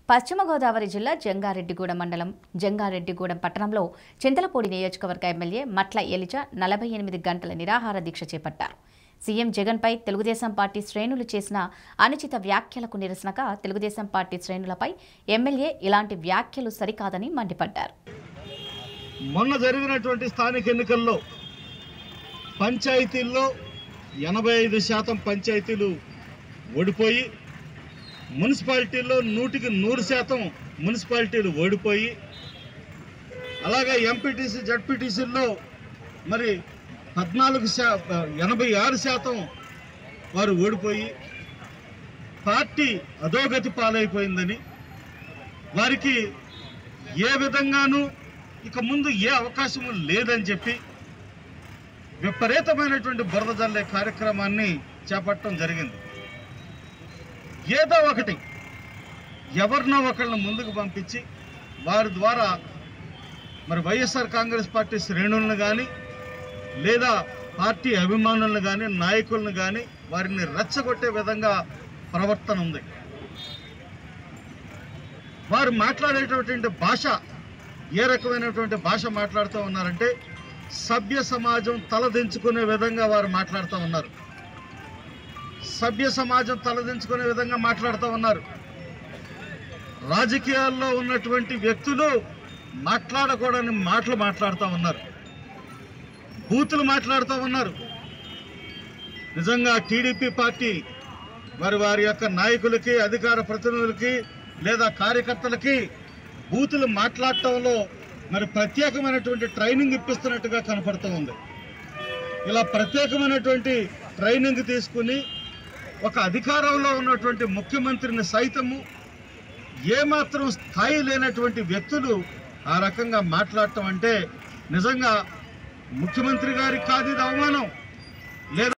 పశ్చిమ గోదావరి జిల్లా జంగారెడ్డిగూడెం మండలం జంగారెడ్డిగూడెం పట్టణంలో చింతలపూడి నియోజకవర్గ ఎమ్మెల్యే మట్ల ఎలిజ 48 గంటల నిరాహార దీక్ష చేపట్టారు. సీఎం జగన్పై తెలుగుదేశం పార్టీ శ్రేణులు చేసిన అనుచిత వ్యాఖ్యలకు నిరసనగా తెలుగుదేశం పార్టీ శ్రేణులపై ఎమ్మెల్యే ఇలాంటి వ్యాఖ్యలు సరికాదని మండిపడ్డారు. మొన్న జరిగినటువంటి స్థానిక ఎన్నికల్లో పంచాయతీల్లో 85% పంచాయతీలు ఓడిపోయి మున్సిపాలిటీల్లో 100% మున్సిపాలిటీలు ఓడిపోయి అలాగే ఎంపీటీసీ జడ్పీటీసీల్లో మరి 86% వారు ఓడిపోయి పార్టీ అధోగతి పాలైపోయిందని వారికి ఏ విధంగానూ ఇక ముందు ఏ అవకాశము లేదని చెప్పి విపరీతమైనటువంటి బురద జల్లే కార్యక్రమాన్ని చేపట్టడం జరిగింది. ఏదో ఒకటి ఎవరినో ఒకళ్ళని ముందుకు పంపించి వారి ద్వారా మరి వైఎస్ఆర్ కాంగ్రెస్ పార్టీ శ్రేణులను కానీ లేదా పార్టీ అభిమానులను కానీ నాయకులను కానీ వారిని రెచ్చగొట్టే విధంగా ప్రవర్తన ఉంది. వారు మాట్లాడేటటువంటి భాష ఏ రకమైనటువంటి భాష మాట్లాడుతూ ఉన్నారంటే సభ్య సమాజం తలదించుకునే విధంగా వారు మాట్లాడుతూ ఉన్నారు. సభ్య సమాజం తలదించుకునే విధంగా మాట్లాడుతూ ఉన్నారు. రాజకీయాల్లో ఉన్నటువంటి వ్యక్తులు మాట్లాడకూడని మాటలు మాట్లాడుతూ ఉన్నారు, బూతులు మాట్లాడుతూ ఉన్నారు. నిజంగా టీడీపీ పార్టీ వారి యొక్క నాయకులకి అధికార ప్రతినిధులకి లేదా కార్యకర్తలకి బూతులు మాట్లాడటంలో మరి ప్రత్యేకమైనటువంటి ట్రైనింగ్ ఇప్పిస్తున్నట్టుగా కనపడుతూ ఉంది. ఇలా ప్రత్యేకమైనటువంటి ట్రైనింగ్ తీసుకుని ఒక అధికారంలో ఉన్నటువంటి ముఖ్యమంత్రిని సైతము ఏమాత్రం స్థాయి లేనటువంటి వ్యక్తులు ఆ రకంగా మాట్లాడటం అంటే నిజంగా ముఖ్యమంత్రి గారికి కాదు ఇది అవమానం. లేదా